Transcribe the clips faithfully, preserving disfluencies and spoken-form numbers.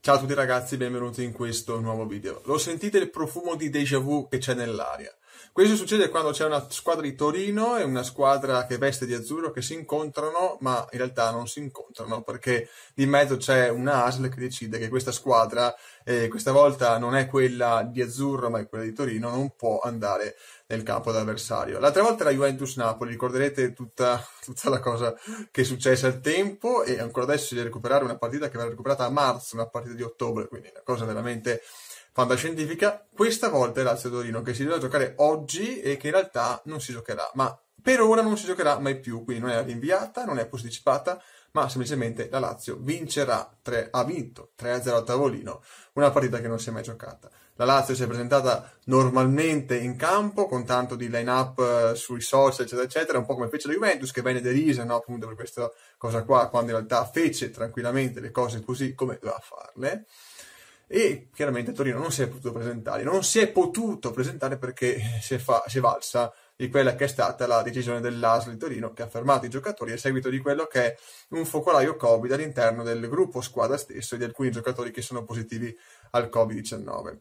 Ciao a tutti ragazzi, benvenuti in questo nuovo video. Lo sentite il profumo di déjà vu che c'è nell'aria? Questo succede quando c'è una squadra di Torino e una squadra che veste di azzurro che si incontrano, ma in realtà non si incontrano perché di mezzo c'è una A S L che decide che questa squadra, eh, questa volta non è quella di azzurro ma è quella di Torino, non può andare nel campo dell'avversario. L'altra volta era Juventus-Napoli, ricorderete tutta, tutta la cosa che è successa al tempo e ancora adesso si deve recuperare una partita che verrà recuperata a marzo, una partita di ottobre, quindi una cosa veramente fantascientifica. Questa volta è Lazio-Torino che si deve giocare oggi e che in realtà non si giocherà, ma per ora non si giocherà mai più, quindi non è rinviata, non è posticipata, ma semplicemente la Lazio vincerà, tre, ha vinto tre a zero a tavolino, una partita che non si è mai giocata. La Lazio si è presentata normalmente in campo, con tanto di line-up sui social, eccetera, eccetera, un po' come fece la Juventus, che venne derisa, no, appunto per questa cosa qua, quando in realtà fece tranquillamente le cose così come doveva farle. E chiaramente Torino non si è potuto presentare, non si è potuto presentare perché si è, fa, si è valsa di quella che è stata la decisione dell'A S L di Torino, che ha fermato i giocatori a seguito di quello che è un focolaio Covid all'interno del gruppo squadra stesso e di alcuni giocatori che sono positivi al covid diciannove.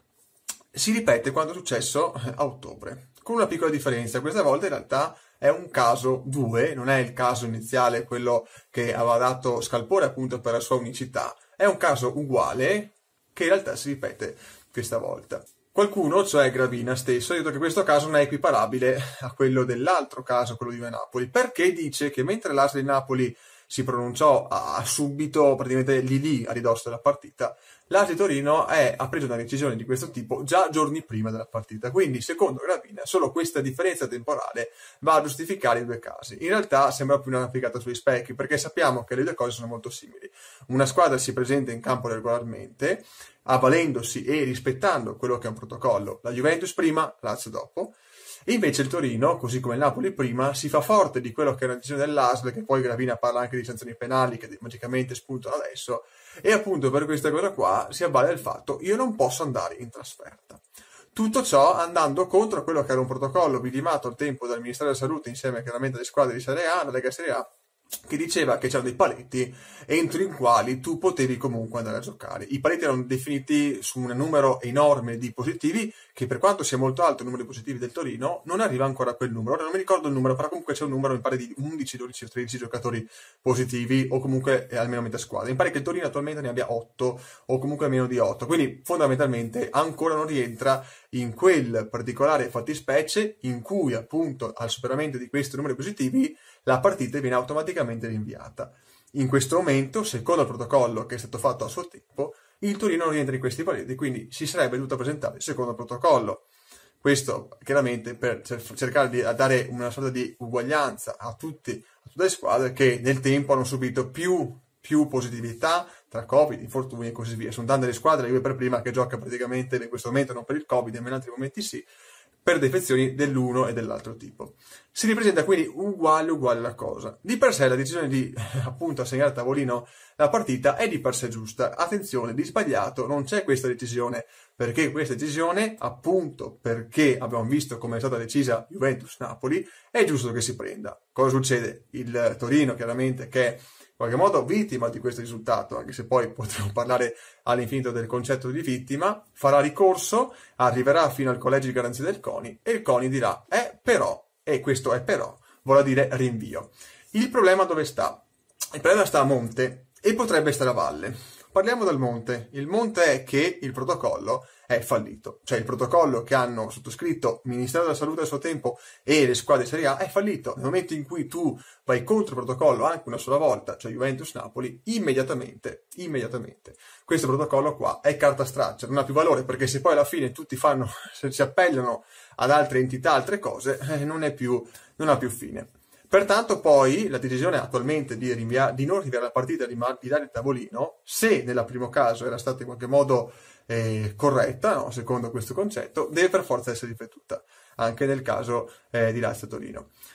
Si ripete quanto è successo a ottobre, con una piccola differenza. Questa volta in realtà è un caso due, non è il caso iniziale, quello che aveva dato scalpore appunto per la sua unicità, è un caso uguale che in realtà si ripete questa volta. Qualcuno, cioè Gravina stesso, ha detto che questo caso non è equiparabile a quello dell'altro caso, quello di Napoli, perché dice che mentre l'A S L di Napoli si pronunciò a subito, praticamente lì lì a ridosso della partita, l'A S L di Torino è, ha preso una decisione di questo tipo già giorni prima della partita. Quindi, secondo Gravina, solo questa differenza temporale va a giustificare i due casi. In realtà sembra più una piegata sui specchi, perché sappiamo che le due cose sono molto simili. Una squadra si presenta in campo regolarmente, avvalendosi e rispettando quello che è un protocollo. La Juventus prima, Lazio dopo. E invece il Torino, così come il Napoli prima, si fa forte di quello che è una decisione dell'A S L, che poi Gravina parla anche di sanzioni penali che magicamente spuntano adesso, e appunto per questa cosa qua si avvale del fatto io non posso andare in trasferta. Tutto ciò andando contro quello che era un protocollo vidimato al tempo dal Ministero della Salute insieme chiaramente alle squadre di Serie A, la Lega Serie A, che diceva che c'erano dei paletti entro i quali tu potevi comunque andare a giocare. I paletti erano definiti su un numero enorme di positivi, che per quanto sia molto alto il numero di positivi del Torino, non arriva ancora a quel numero. Ora non mi ricordo il numero, però comunque c'è un numero, mi pare, di undici, dodici o tredici giocatori positivi, o comunque almeno metà squadra. Mi pare che il Torino attualmente ne abbia otto, o comunque meno di otto, quindi fondamentalmente ancora non rientra in quel particolare fattispecie in cui appunto al superamento di questi numeri positivi la partita viene automaticamente rinviata. In questo momento, secondo il protocollo che è stato fatto a suo tempo, il Torino non rientra in questi paletti, quindi si sarebbe dovuto presentare secondo il protocollo. Questo chiaramente per cercare di dare una sorta di uguaglianza a, tutti, a tutte le squadre che nel tempo hanno subito più, più positività tra Covid, infortuni e così via. Sono tante le squadre, io per prima che gioca praticamente in questo momento non per il Covid, ma in altri momenti sì, per defezioni dell'uno e dell'altro tipo. Si ripresenta quindi uguale uguale la cosa. Di per sé la decisione di appunto assegnare a tavolino la partita è di per sé giusta. Attenzione, di sbagliato non c'è questa decisione, perché questa decisione, appunto perché abbiamo visto come è stata decisa Juventus-Napoli, è giusto che si prenda. Cosa succede? Il Torino chiaramente che è in qualche modo vittima di questo risultato, anche se poi potremo parlare all'infinito del concetto di vittima, farà ricorso, arriverà fino al collegio di garanzia del CONI e il CONI dirà, eh però, e questo è però, vuol dire rinvio. Il problema dove sta? Il problema sta a monte e potrebbe stare a valle. Parliamo del monte. Il monte è che il protocollo è fallito. Cioè il protocollo che hanno sottoscritto il Ministero della Salute a suo tempo e le squadre Serie A è fallito. Nel momento in cui tu vai contro il protocollo anche una sola volta, cioè Juventus-Napoli, immediatamente, immediatamente, questo protocollo qua è carta straccia, non ha più valore, perché se poi alla fine tutti fanno, se si appellano ad altre entità, altre cose, eh, non è più, non ha più fine. Pertanto poi la decisione attualmente di, rinvia- di non rinviare la partita, di, di dare il tavolino, se nel primo caso era stata in qualche modo eh, corretta, no, secondo questo concetto, deve per forza essere ripetuta, anche nel caso eh, di Lazio Torino.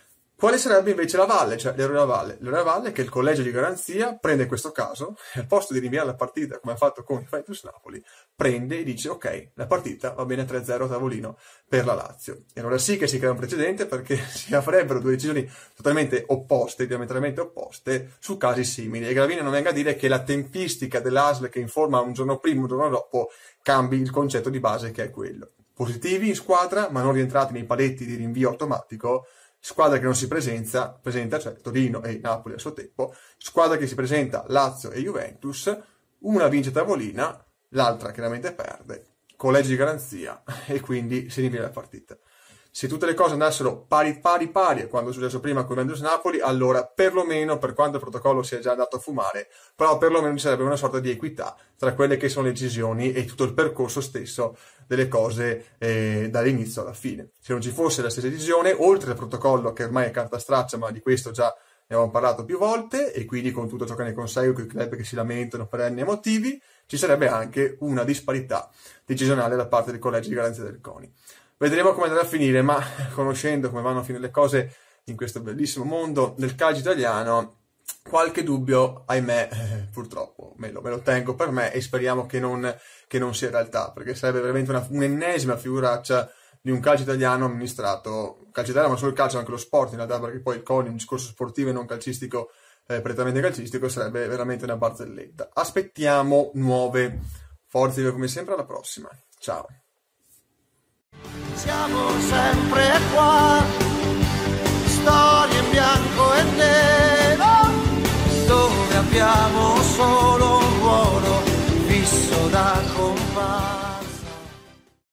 Quale sarebbe invece la Valle, cioè l'errore della Valle? L'errore della Valle è che il collegio di garanzia prende questo caso e al posto di rinviare la partita, come ha fatto con Juventus Napoli, prende e dice ok, la partita va bene tre a zero a tavolino per la Lazio. E allora sì che si crea un precedente, perché si avrebbero due decisioni totalmente opposte, diametralmente opposte, su casi simili. E Gravina non venga a dire che la tempistica dell'A S L che informa un giorno prima, un giorno dopo, cambi il concetto di base che è quello. Positivi in squadra, ma non rientrati nei paletti di rinvio automatico. Squadra che non si presenta, presenta, cioè Torino e Napoli a suo tempo, squadra che si presenta Lazio e Juventus, una vince tavolina, l'altra chiaramente perde, collegio di garanzia e quindi si rinvia la partita. Se tutte le cose andassero pari pari pari, quando è successo prima con Juventus Napoli, allora perlomeno, per quanto il protocollo sia già andato a fumare, però perlomeno ci sarebbe una sorta di equità tra quelle che sono le decisioni e tutto il percorso stesso delle cose eh, dall'inizio alla fine. Se non ci fosse la stessa decisione, oltre al protocollo che ormai è carta straccia, ma di questo già ne abbiamo parlato più volte, e quindi con tutto ciò che ne consegue, con i club che si lamentano per anni motivi, ci sarebbe anche una disparità decisionale da parte del collegio di garanzia del CONI. Vedremo come andrà a finire, ma conoscendo come vanno a finire le cose in questo bellissimo mondo del calcio italiano, qualche dubbio, ahimè, eh, purtroppo me lo, me lo tengo per me e speriamo che non, che non sia realtà, perché sarebbe veramente una, un'ennesima figuraccia di un calcio italiano amministrato, calcio italiano, ma solo il calcio, anche lo sport in realtà, perché poi il CONI, un discorso sportivo e non calcistico, eh, prettamente calcistico, sarebbe veramente una barzelletta. Aspettiamo nuove forze, come sempre, alla prossima. Ciao. Siamo sempre qua, storie in bianco e nero.